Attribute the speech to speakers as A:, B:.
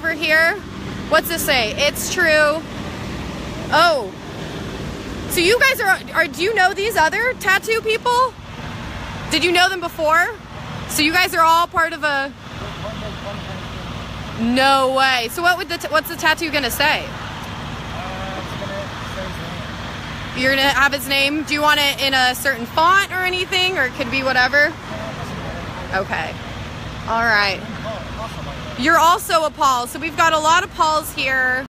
A: over here. What's this say? It's true. Oh. So you guys are do you know these other tattoo people? Did you know them before? So you guys are all part of a... No way. So what's the tattoo gonna say? You're gonna have his name? Do you want it in a certain font or anything, or it could be whatever? Okay. All right. You're also a Paul. So we've got a lot of Pauls here.